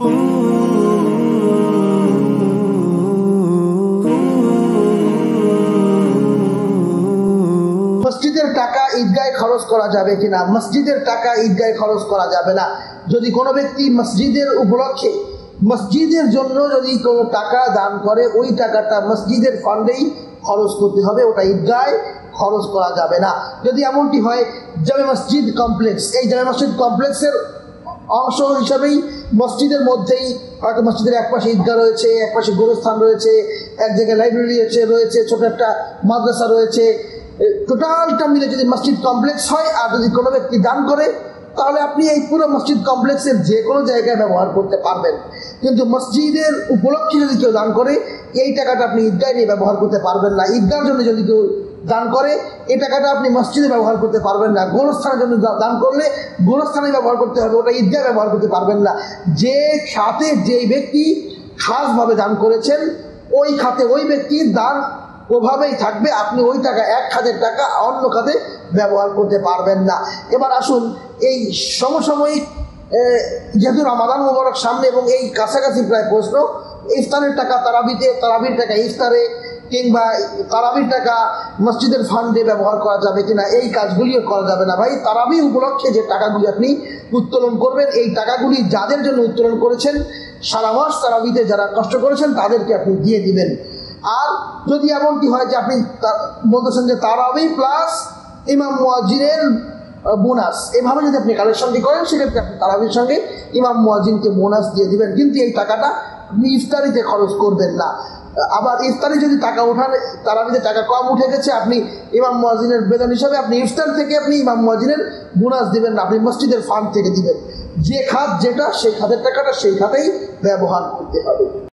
মসজিদের টাকা ঈদগাহে খরচ করা যাবে কিনা? মসজিদের টাকা ঈদগাহে খরচ করা যাবে না। যদি কোনো ব্যক্তি মসজিদের উপলক্ষে মসজিদের জন্য যদি কোনো টাকা দান করে, ওই টাকাটা মসজিদের ফান্ডেই খরচ করতে হবে, ওটা ঈদগাহে খরচ করা যাবে না। যদি এমনটি হয়, জামে মসজিদ কমপ্লেক্স, এই জামে মসজিদ কমপ্লেক্সের অংশ হিসাবেই মসজিদের মধ্যেই হয়তো মসজিদের এক পাশে ঈদগাহ রয়েছে, এক পাশে গোরস্থান রয়েছে, এক জায়গায় লাইব্রেরি রয়েছে, ছোট একটা মাদ্রাসা রয়েছে, টোটালটা মিলে যদি মসজিদ কমপ্লেক্স হয় আর যদি কোনো ব্যক্তি দান করে, তাহলে আপনি এই পুরো মসজিদ কমপ্লেক্সের যে কোনো জায়গায় ব্যবহার করতে পারবেন। কিন্তু মসজিদের উপলক্ষে যদি কেউ দান করে, এই টাকাটা আপনি ঈদগাহে নিয়ে ব্যবহার করতে পারবেন না। ঈদগাহের জন্য যদি কেউ দান করে, এই টাকাটা আপনি মসজিদে ব্যবহার করতে পারবেন না। গোরস্থানের জন্য দান করলে গোরস্থানে ব্যবহার করতে হবে, ওটা ঈদগাহে ব্যবহার করতে পারবেন না। যে খাতে যেই ব্যক্তি খাসভাবে দান করেছেন, ওই খাতে ওই ব্যক্তির দান ওভাবেই থাকবে। আপনি ওই টাকা, এক খাতের টাকা অন্য খাতে ব্যবহার করতে পারবেন না। এবার আসুন, এই সমসাময়িক যেহেতু রমাদান মুবারক সামনে এবং এই কাছাকাছি প্রায় প্রশ্ন, ইফতারের টাকা তারাবিতে, তারাবির টাকা ইফতারে, কিংবা তারাবির টাকা মসজিদের ফান্ডে ব্যবহার করা যাবে কিনা, এই কাজগুলিও করা যাবে না। ভাই, তারাবি উপলক্ষে যে টাকাগুলি আপনি উত্তোলন করবেন, এই টাকাগুলি যাদের জন্য উত্তোলন করেছেন, সারা মাস তারাবিতে যারা কষ্ট করেছেন তাদেরকে আপনি দিয়ে দিবেন। আর যদি এমনটি হয় যে আপনি বলতেছেন যে তারাবি প্লাস ইমাম মুয়াজ্জিনের বোনাস, এভাবে যদি আপনি কালেকশনটি করেন, সেক্ষেত্রে আপনি তারাবির সঙ্গে ইমাম মুয়াজ্জিনকে বোনাস দিয়ে দিবেন, কিন্তু এই টাকাটা আপনি ইফতারিতে খরচ করবেন না। আবার ইফতারি যদি টাকা ওঠান, তারাবিতে টাকা কম উঠে গেছে, আপনি ইমাম মুয়াজ্জিনের বেতন হিসাবে আপনি ইফতার থেকে আপনি ইমাম মুয়াজ্জিনের বোনাস দিবেন না, আপনি মসজিদের ফান্ড থেকে দিবেন। যে খাত যেটা, সেই খাতের টাকাটা সেই খাতেই ব্যবহার করতে হবে।